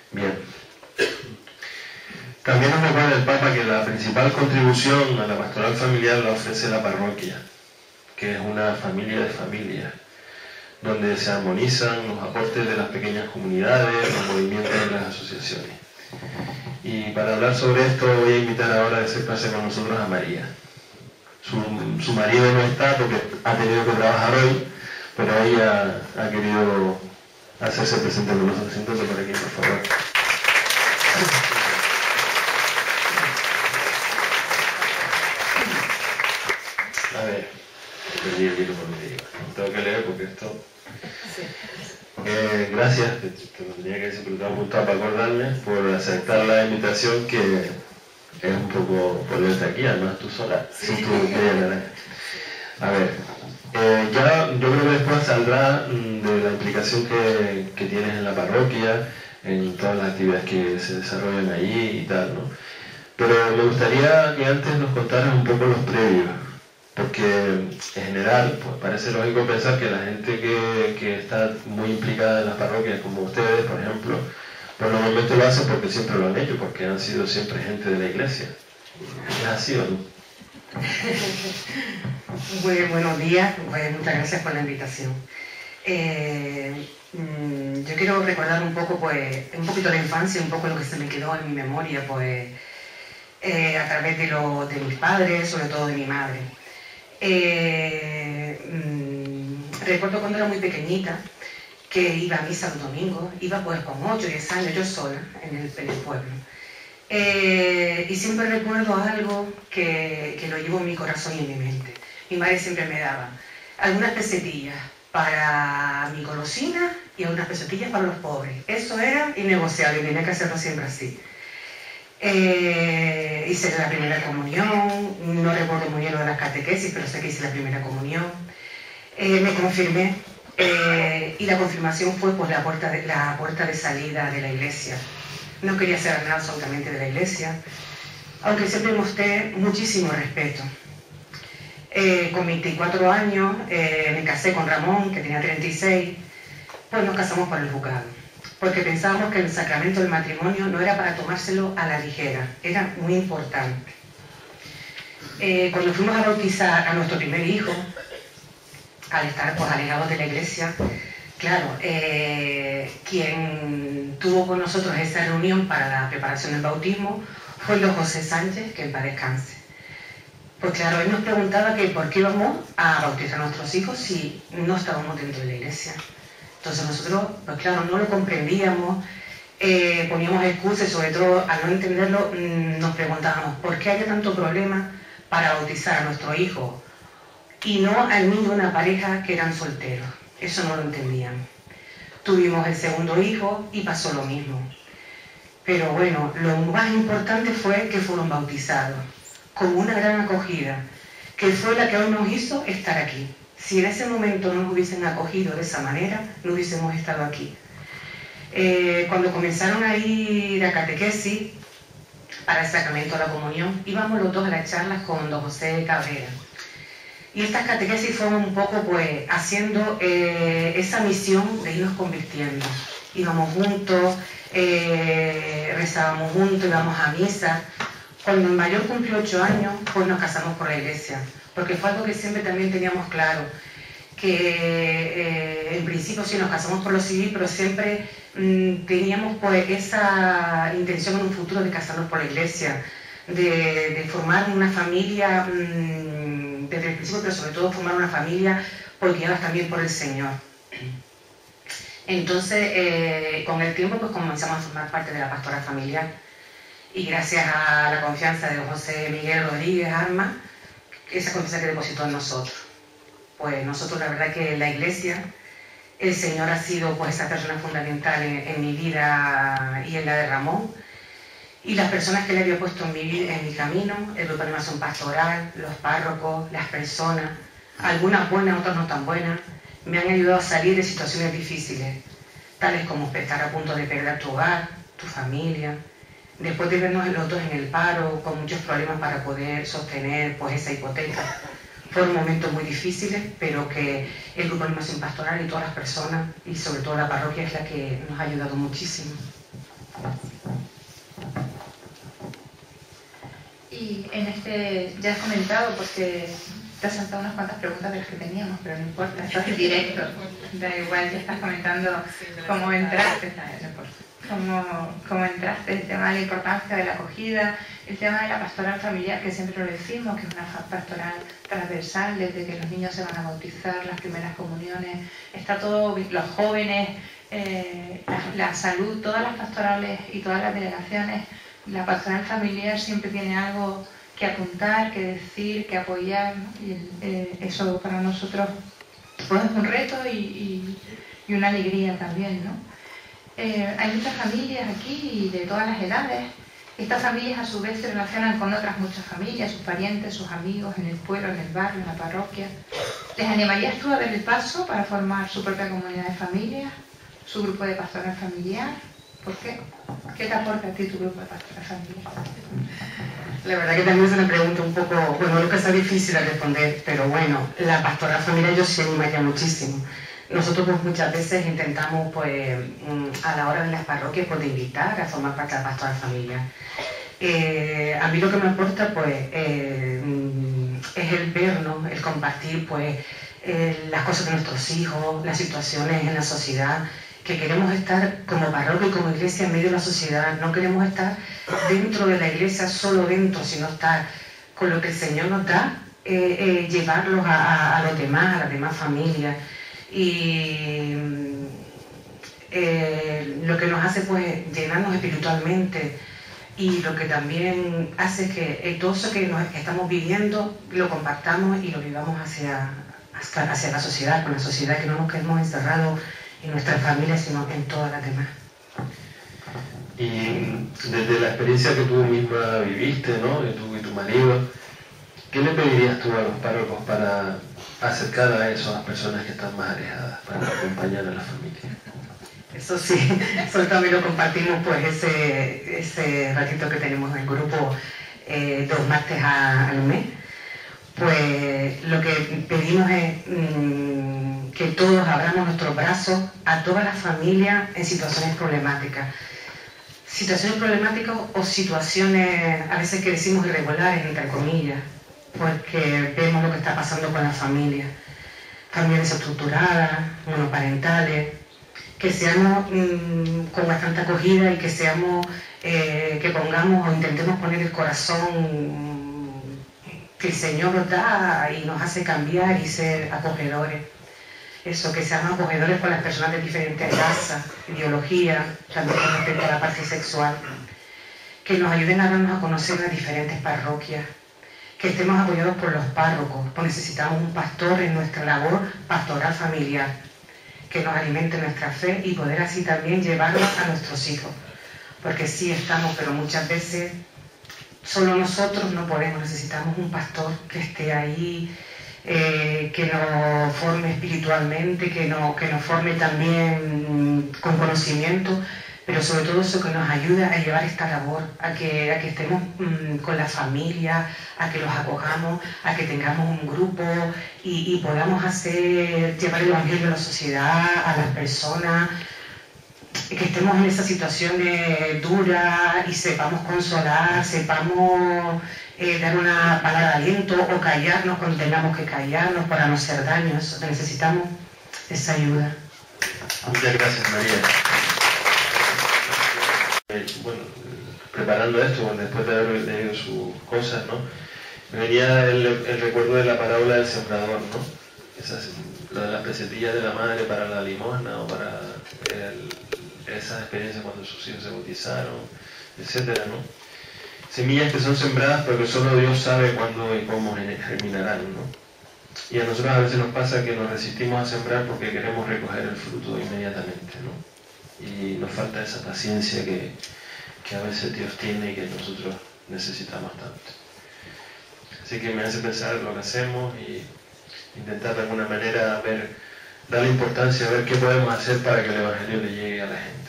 Bien. También nos recuerda el Papa que la principal contribución a la pastoral familiar la ofrece la parroquia, que es una familia de familias, donde se armonizan los aportes de las pequeñas comunidades, los movimientos de las asociaciones. Y para hablar sobre esto voy a invitar ahora a hacer clase con nosotros a María. Su marido no está porque ha tenido que trabajar hoy, pero ella ha querido hacerse presente con nosotros. Siéntate por aquí, por favor. A ver, perdí el libro por medio. Tengo que leer porque esto... gracias, te lo tenía que decir, pero te he apuntado para acordarme, por aceptar la invitación, que es un poco ponerte aquí, además tú sola. Sí. Si tú a ver, ya yo creo que después saldrá de la implicación que tienes en la parroquia, en todas las actividades que se desarrollan allí y tal, ¿no? Pero me gustaría que antes nos contaras un poco los previos, porque en general pues parece lógico pensar que la gente que está muy implicada en las parroquias, como ustedes, por ejemplo, pues normalmente lo hacen porque siempre lo han hecho, porque han sido siempre gente de la iglesia. ¿Es así o no? Buenos días, pues muchas gracias por la invitación. Yo quiero recordar un poco, pues, un poquito la infancia, un poco lo que se me quedó en mi memoria, pues, a través de mis padres, sobre todo de mi madre. Recuerdo cuando era muy pequeñita que iba a misa los domingos, iba pues con 8 o 10 años, yo sola, en el pueblo. Y siempre recuerdo algo que lo llevo en mi corazón y en mi mente. Mi madre siempre me daba algunas pesetillas para mi golosina y algunas pesetillas para los pobres. Eso era innegociable, tenía que hacerlo siempre así. Hice la primera comunión, no recuerdo muy bien lo de las catequesis, pero sé que hice la primera comunión. Me confirmé y la confirmación fue pues la puerta de salida de la iglesia. No quería saber nada absolutamente de la iglesia, aunque siempre mostré muchísimo respeto. Con 24 años me casé con Ramón, que tenía 36, pues nos casamos por el juzgado, porque pensábamos que el sacramento del matrimonio no era para tomárselo a la ligera, era muy importante. Cuando fuimos a bautizar a nuestro primer hijo, al estar pues alejados de la iglesia, claro, quien tuvo con nosotros esa reunión para la preparación del bautismo fue el don José Sánchez, que en paz descanse. Pues claro, él nos preguntaba que por qué íbamos a bautizar a nuestros hijos si no estábamos dentro de la iglesia. Entonces nosotros, pues claro, no lo comprendíamos, poníamos excusas, sobre todo al no entenderlo nos preguntábamos por qué había tanto problema para bautizar a nuestro hijo y no al niño de una pareja que eran solteros. Eso no lo entendían. Tuvimos el segundo hijo y pasó lo mismo. Pero bueno, lo más importante fue que fueron bautizados, con una gran acogida, que fue la que hoy nos hizo estar aquí. Si en ese momento no nos hubiesen acogido de esa manera, no hubiésemos estado aquí. Cuando comenzaron a ir a catequesis, para el sacramento de la comunión, íbamos los dos a las charlas con don José Cabrera. Y estas catequesis fueron un poco pues haciendo esa misión de irnos convirtiendo. Íbamos juntos, rezábamos juntos, íbamos a misa. Cuando el mayor cumplió 8 años, pues nos casamos por la iglesia, porque fue algo que siempre también teníamos claro, que en principio sí nos casamos por lo civil, pero siempre teníamos pues esa intención en un futuro de casarnos por la iglesia, de formar una familia desde el principio, pero sobre todo formar una familia guiadas también por el Señor. Entonces, con el tiempo pues comenzamos a formar parte de la pastoral familiar. Y gracias a la confianza de José Miguel Rodríguez Armas, esa confianza que depositó en nosotros. Pues nosotros, la verdad que en la iglesia, el Señor ha sido pues esa persona fundamental en mi vida y en la de Ramón. Y las personas que le había puesto en mi camino, el grupo de animación pastoral, los párrocos, las personas, algunas buenas, otras no tan buenas, me han ayudado a salir de situaciones difíciles, tales como estar a punto de perder tu hogar, tu familia, después de vernos los dos en el paro, con muchos problemas para poder sostener pues esa hipoteca. Fueron momentos muy difíciles, pero que el grupo de animación pastoral y todas las personas, y sobre todo la parroquia, es la que nos ha ayudado muchísimo. Y en este, ya has comentado, porque te has saltado unas cuantas preguntas de las que teníamos, pero no importa, esto es directo, da igual, ya estás comentando cómo entraste, cómo entraste, el tema de la importancia de la acogida, el tema de la pastoral familiar, que siempre lo decimos, que es una pastoral transversal, desde que los niños se van a bautizar, las primeras comuniones, está todo, los jóvenes, la salud, todas las pastorales y todas las delegaciones. La pastoral familiar siempre tiene algo que apuntar, que decir, que apoyar, ¿no? Y eso para nosotros pues, es un reto y una alegría también, ¿no? Hay muchas familias aquí y de todas las edades. Estas familias a su vez se relacionan con otras muchas familias, sus parientes, sus amigos, en el pueblo, en el barrio, en la parroquia. ¿Les animarías tú a dar el paso para formar su propia comunidad de familias, su grupo de pastoral familiar? ¿Por qué? ¿Qué te aporta a ti tu grupo de pastoral familiar? La verdad que también es una pregunta un poco, bueno, lo que sea difícil de responder, pero bueno, la pastoral familiar yo sí animaría muchísimo. Nosotros pues, muchas veces intentamos pues a la hora de las parroquias pues, de invitar a formar parte de la pastoral familiar. A mí lo que me aporta pues es el vernos, el compartir pues las cosas de nuestros hijos, las situaciones en la sociedad, que queremos estar como parroquia y como iglesia en medio de la sociedad. No queremos estar dentro de la iglesia, solo dentro, sino estar con lo que el Señor nos da, llevarlos a los demás, a las demás familias. Y lo que nos hace pues llenarnos espiritualmente y lo que también hace es que todo eso que estamos viviendo lo compartamos y lo vivamos hacia la sociedad, con la sociedad, que no nos quedemos encerrados en nuestras familias, sino en todas las demás. Y desde la experiencia que tú misma viviste, ¿no? Y tú y tu marido, ¿qué le pedirías tú a los párrocos para acercar a esas personas que están más alejadas, para acompañar a la familia? Eso sí, eso también lo compartimos, pues ese ratito que tenemos en el grupo 2 martes al mes. Pues lo que pedimos es que todos abramos nuestros brazos a todas las familias en situaciones problemáticas. Situaciones problemáticas o situaciones a veces que decimos irregulares, entre comillas, porque vemos lo que está pasando con las familias. Familias desestructuradas, monoparentales, que seamos con bastante acogida y que seamos, que pongamos o intentemos poner el corazón que el Señor nos da y nos hace cambiar y ser acogedores. Eso, que seamos acogedores con las personas de diferentes razas, ideologías, también con respecto a la parte sexual. Que nos ayuden a darnos a conocer las diferentes parroquias. Que estemos apoyados por los párrocos, pues necesitamos un pastor en nuestra labor pastoral familiar, que nos alimente nuestra fe y poder así también llevarla a nuestros hijos. Porque sí estamos, pero muchas veces solo nosotros no podemos, necesitamos un pastor que esté ahí, que nos forme espiritualmente, que nos forme también con conocimiento, pero sobre todo eso, que nos ayude a llevar esta labor, a que estemos con la familia, a que los acojamos, a que tengamos un grupo y podamos llevar el Evangelio a la sociedad, a las personas, que estemos en esas situaciones duras y sepamos consolar, sepamos dar una palabra de aliento o callarnos cuando tengamos que callarnos para no hacer daño. Eso, necesitamos esa ayuda. Muchas gracias, María. Bueno, preparando esto, después de haber leído sus cosas, ¿no? Me venía el recuerdo de la parábola del sembrador, ¿no? La de las pesetillas de la madre para la limosna o para esa experiencia cuando sus hijos se bautizaron, etcétera, ¿no? Semillas que son sembradas pero que solo Dios sabe cuándo y cómo germinarán, ¿no? Y a nosotros a veces nos pasa que nos resistimos a sembrar porque queremos recoger el fruto inmediatamente, ¿no? Y nos falta esa paciencia que a veces Dios tiene y que nosotros necesitamos tanto. Así que me hace pensar lo que hacemos y intentar de alguna manera darle importancia a ver qué podemos hacer para que el Evangelio le llegue a la gente.